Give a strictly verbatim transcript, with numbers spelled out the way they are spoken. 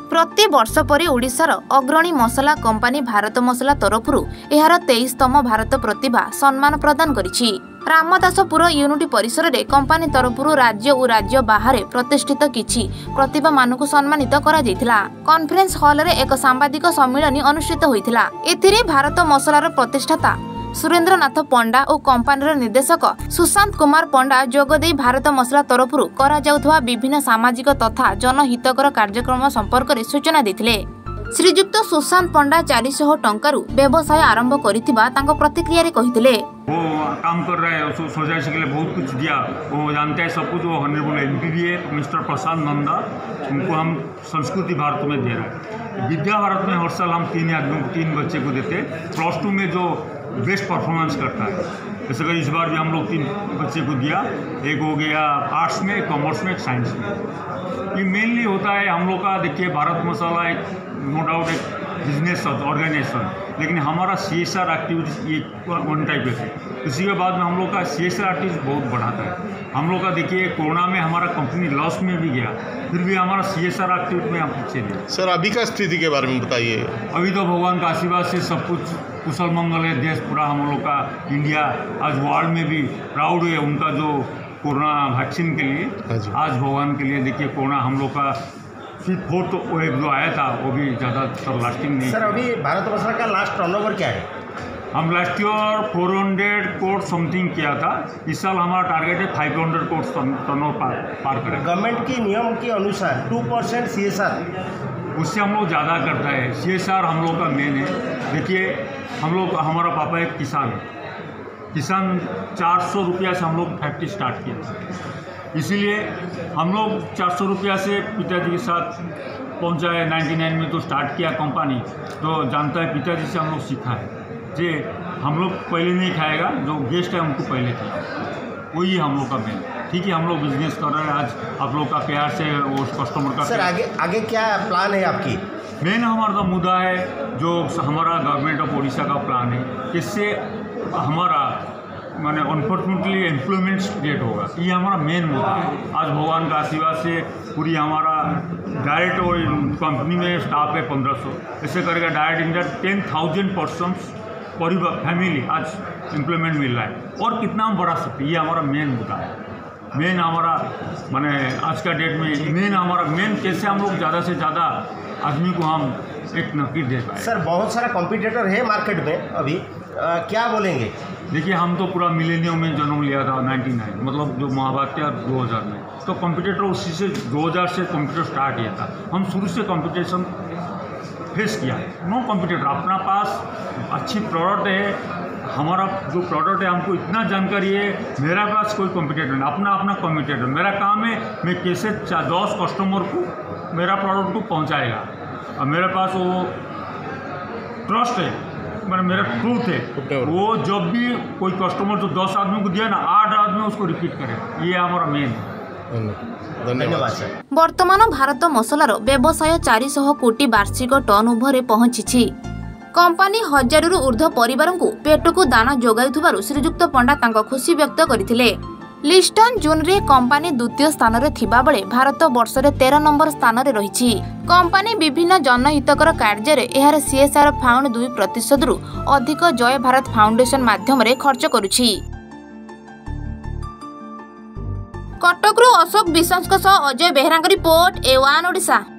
प्रति वर्ष पर ओडिशार अग्रणी मसला कंपानी भारत मसला तरफरु एहार तेईसतम भारत प्रतिभा सम्मान प्रदान करिछि। रामदासपुर यूनिटी परिसर में कंपानी तरफरु राज्य और राज्य बाहर प्रतिष्ठित किछि प्रतिभा मानकु सम्मानित करा जैथिला। कॉन्फ्रेंस हॉल रे एक सांबादिक सम्मेलन अनुष्ठित होइथिला। एथिरे भारत मसलार प्रतिष्ठाता सुरेंद्रनाथ पंडा और कंपानी निर्देशक सुशांत कुमार पंडा जोगदे भारत मसला तरफरु करा जाउथवा विभिन्न सामाजिक तथा जनहितकर कार्यक्रम संपर्क में सूचना देथिले। श्रीजुक्त सुशांत पंडा चार सौ टंकारु व्यवसाय आरंभ करिथिबा तांको प्रतिक्रिया रे कहिथिले। वो काम कर रहा है, सोसाइटी के लिए बहुत कुछ दिया, वो जानते हैं सब कुछ। वो हॉनरेबल एमपीबीए मिस्टर प्रशांत नंदा, उनको हम संस्कृति भारत में दे रहे हैं। विद्या भारत में हर साल हम तीन आदमी तीन बच्चे को देते। प्लस टू में जो बेस्ट परफॉर्मेंस करता है, जैसे कि इस बार भी हम लोग तीन बच्चे को दिया। एक हो गया आर्ट्स में, कॉमर्स में, एक साइंस में। ये मेनली होता है हम लोग का। देखिए, भारत मसाला एक नो डाउट एक बिजनेस ऑर्गेनाइजेशन, लेकिन हमारा सी एस आर एक्टिविटीज ये वन टाइप है। इसी के बाद में हम लोग का सी एस आर एक्टिविटीज बहुत बढ़ाता है हम लोग का। देखिए, कोरोना में हमारा कंपनी लॉस में भी गया, फिर भी हमारा सी एस आर एक्टिविटी में हम पीछे नहीं। सर, अभी का स्थिति के बारे में बताइए। अभी तो भगवान का आशीर्वाद से सब कुछ कुशल मंगल है। देश पूरा हम लोग का, इंडिया आज वर्ल्ड में भी प्राउड है उनका जो कोरोना वैक्सीन के लिए। आज भगवान के लिए देखिए, कोरोना हम लोग का फिर फोर्थ वेव जो आया था वो भी ज़्यादातर लास्टिंग नहीं। सर, अभी भारत मसला का लास्ट टर्नओवर क्या है? हम last year four hundred crore something किया था। इस साल हमारा टारगेट है फाइव हंड्रेड करोड़ टर्नओवर पार पार करें। गवर्नमेंट की नियम के अनुसार two percent C S R, उससे हम लोग ज़्यादा करता है। सी एस आर हम लोग का मेन है। देखिए, हम लोग हमारा पापा एक किसान है। किसान चार सौ रुपया से हम लोग फैक्ट्री स्टार्ट किया, इसीलिए हम लोग चार सौ रुपया से पिताजी के साथ पहुंचा है। नाइन्टी नाइन में तो स्टार्ट किया कंपनी, तो जानता है पिताजी से हम लोग सीखा है जे हम लोग पहले नहीं खाएगा, जो गेस्ट है उनको पहले खिलाओ, वही हम लोग का मेन। ठीक है, हम लोग बिजनेस कर रहे हैं। आज आप लोग का प्यार से वो कस्टमर का। सर, आगे आगे क्या प्लान है आपकी? मेन हमारा तो मुद्दा है जो हमारा गवर्नमेंट ऑफ उड़ीसा का प्लान है, इससे हमारा माने अनफॉर्चुनेटली एम्प्लॉयमेंट क्रिएट होगा। ये हमारा मेन मुद्दा है। आज भगवान का आशीर्वाद से पूरी हमारा डायरेक्ट और कंपनी में स्टाफ है पंद्रह सौ, ऐसे करके direct India ten thousand person परिवार फैमिली आज एम्प्लॉयमेंट मिल रहा है। और कितना हम बढ़ा सकते हैं, ये हमारा मेन मुद्दा है। मेन हमारा माने आज का डेट में मेन हमारा मेन कैसे हम लोग ज़्यादा से ज़्यादा आदमी को हम एक नौकरी दे पाए। सर, बहुत सारा कॉम्पिटिटर है मार्केट में अभी, आ, क्या बोलेंगे? देखिए, हम तो पूरा मिलेनियम में जन्म लिया था नाइन्टी नाइन, मतलब जो महाभारत दो हज़ार में, तो कंप्यूटर उसी से दो हज़ार से कंप्यूटर स्टार्ट किया था। हम शुरू से कंपटीशन फेस किया है। नो कंप्यूटर, अपना पास अच्छी प्रोडक्ट है। हमारा जो प्रोडक्ट है हमको इतना जानकारी है, मेरा पास कोई कंप्यूटर नहीं, अपना अपना कंप्यूटर। मेरा काम है मैं कैसे दस कस्टमर को मेरा प्रोडक्ट को पहुंचाएगा, और मेरे पास वो ट्रस्ट है, मतलब मेरा ट्रूथ है। वो जब भी कोई कस्टमर जो दस आदमी को दिया ना, आठ आदमी उसको रिपीट करे। ये हमारा मेन है। धन्यवाद सर। वर्तमान भारत मसलार व्यवसाय चार सौ कोटी वार्षिक टर्न ओवर पहुंची। कंपानी हजारू ऊर्ध्व परिवार को पेट को दाना जोगाउथिबारु श्रीजुक्त पंडा तांको खुशी व्यक्त करथिले। लिस्टन जून रे कंपानी द्वितीय स्थान रे थिबा बेले भारत वर्ष रे तेरह नंबर स्थान रे रहिछि। कंपानी विभिन्न जनहितकर कार्य रे एहार सीएसआर फाउंड दुई प्रतिशत रु अधिक जय भारत फाउंडेशन माध्यम रे खर्च करुछि। कटक रु Ashok Biswas Ajay Behera report A one Odisha.